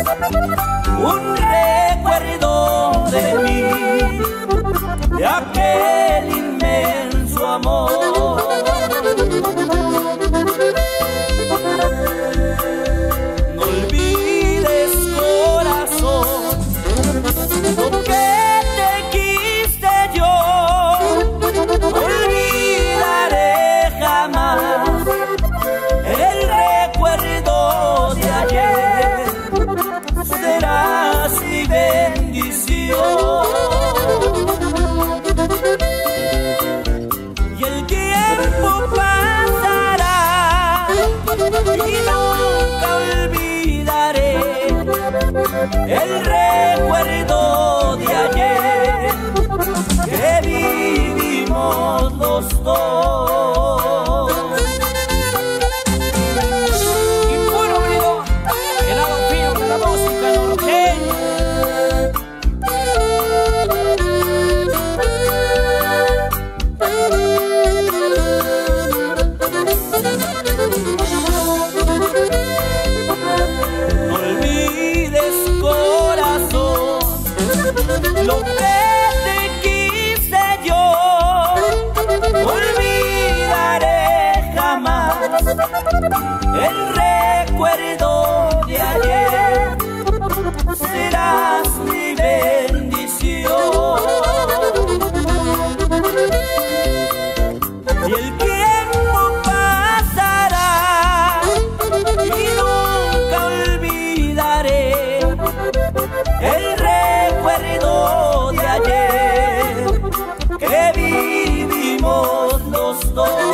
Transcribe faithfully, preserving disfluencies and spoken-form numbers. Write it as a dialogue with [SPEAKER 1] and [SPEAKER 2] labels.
[SPEAKER 1] un recuerdo de mí, de aquel inmenso amor. No olvides, corazón, lo que te quise yo. No olvidaré jamás el recuerdo de ayer. Serás mi bendición. Y el tiempo pasará y nunca olvidaré el recuerdo de ayer que vivimos los dos. Y puro brillo, el lado fino de la música norteña. No olvides, corazón, lo que te quise yo. No olvidaré jamás el recuerdo de ayer. Serás mi bendición. Y el tiempo pasará y nunca olvidaré el recuerdo de ayer que vivimos los dos.